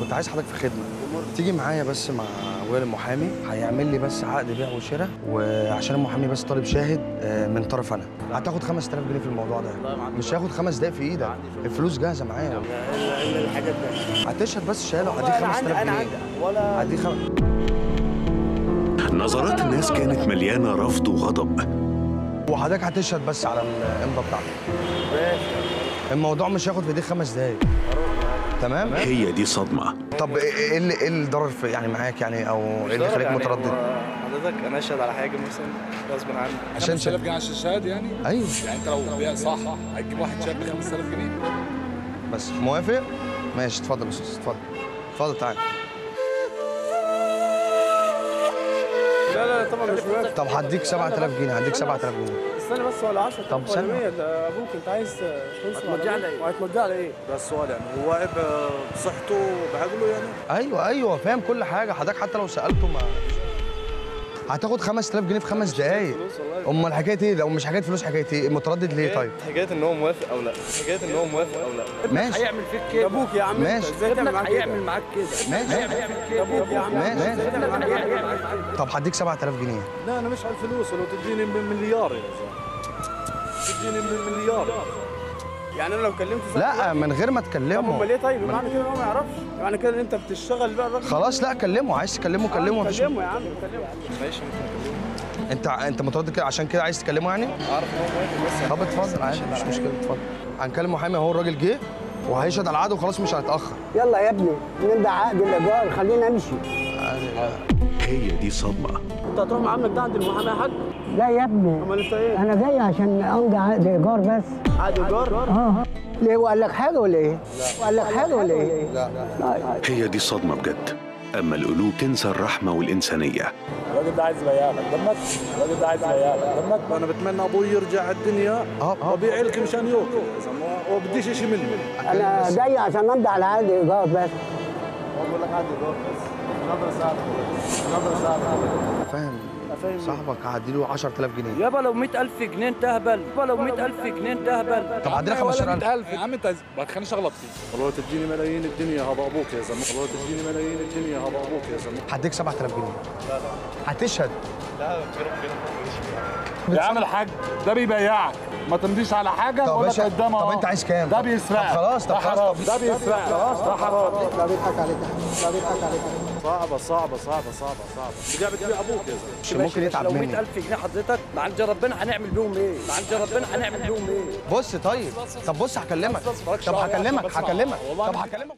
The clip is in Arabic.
كنت عايز حضرتك في خدمه. تيجي معايا بس مع وائل المحامي، هيعمل لي بس عقد بيع وشراء، وعشان المحامي بس طالب شاهد من طرف انا. هتاخد 5000 جنيه في الموضوع ده. مش هياخد 5 دقايق في ايدك، الفلوس جاهزه معايا. الا الحاجات دي هتشهد بس شهاده وهديك 5000 جنيه. ولا هديك نظرات الناس كانت مليانه رفض وغضب. وحضرتك هتشهد بس على الامضه بتاعتك. ماشي. الموضوع مش هياخد في ايديك 5 دقايق. تمام؟ هي دي صدمه. طب ايه الضرر في يعني معاك يعني، او ايه اللي خليك يعني متردد؟ حضرتك انا اشهد على حاجه مثلا غصب عني عشان 5000 جنيه عشان الشهاده يعني؟ ايوه. يعني انت لو بيع صح هتجيب واحد شاب ب 5000 جنيه؟ بس موافق؟ ماشي، اتفضل يا استاذ، اتفضل. اتفضل تعالى. لا طبعا مش موافق. طب هديك 7000 جنيه، هديك 7000 جنيه. استنى بس، ولا 10 طب ولا 100 ده ابوك، انت عايز فلوس هتمضيه على ايه؟ وهتمضيه على ايه؟ ده السؤال يعني، هو عيب بصحته بعقله يعني؟ ايوه فاهم كل حاجه حضرتك، حتى لو سالته ما هتاخد 5000 جنيه في 5 دقايق. امال حكايه ايه؟ لو مش حكايه فلوس حكايه ايه؟ متردد ليه طيب؟ حكايه ان هو موافق او لا، حكايه ان هو موافق او لا. ماشي. هيعمل فيك كده. ابوك يا عم، ماشي. ازاي تعمل معاك كده؟ هيعمل معاك كده. ماشي. ابوك يا عم، ماشي. ازاي تعمل معاك كده؟ طب هديك 7000 جنيه. لا انا مش على الفلوس، ولو تديني مليار يا زلمه تديني مليار. يعني انا لو كلمت لا من غير ما طب تكلمه. امال ليه طيب؟ معنى كده ان هو ما يعرفش، معنى كده ان انت بتشتغل بقى الراجل. خلاص لا كلمه، عايز تكلمه كلمه. مفيش كلمه يا عم، كلمه. ماشي ممكن اكلمه. انت متردد كده عشان كده عايز تكلمه يعني؟ اعرف ان هو موافق بس. طب اتفضل عادي، مش مشكله، اتفضل. هنكلم محامي اهو، الراجل جه وهيشهد على العقد وخلاص مش هنتاخر. يلا يا ابني نمضي عقد الايجار، خلينا نمشي. هي دي صدمه. انت هتروح مع عمك ده عند المحامي يا حاج؟ لا يا ابني، امال انت ايه؟ انا جاي عشان امضي عقد ايجار بس. عقد ايجار؟ ليه، وقال لك حاجه ولا ايه؟ وقال لك حاجه ولا ايه؟ لا. هي دي صدمه بجد. اما القلوب تنسى الرحمه والانسانيه. الراجل ده عايز يبيعلك دمك، الراجل ده عايز يبيعلك دمك. انا بتمنى ابوي يرجع الدنيا وبيع لك مشان ياكل، هو بديش شيء منه. انا جاي عشان امضي على عقد ايجار بس. بقول لك عقد ايجار بس. نظره ساعه. فاهم صاحبك هديله 10000 جنيه. يابا لو 100000 جنيه انت اهبل، يابا لو 100000 جنيه انت اهبل. طب هديلك 15000. 100000 يا عم، انت ما تخلينيش اغلط فيك. والله تديني ملايين الدنيا هذا ابوك يا زلمه، والله تديني ملايين الدنيا هذا ابوك يا زلمه. هديك 7000 جنيه. هتشهد. يا عم الحاج ده بيبيعك، ما تمضيش على حاجه. طب ولا قدامه. طب انت عايز كام؟ ده بيسرقك. طب خلاص ده حرام، ده بيسرقك. خلاص ده حرام. لا بيضحك عليك، لا بيضحك عليك. صعبه بجد بتبيع ابوك يا زلمه. مش ممكن يتعب لو مني. 100000 جنيه حضرتك مع عند ربنا هنعمل بيهم ايه؟ مع عند ربنا هنعمل بيهم ايه؟ بص طيب، طب بص هكلمك. طب هكلمك. طب هكلمك.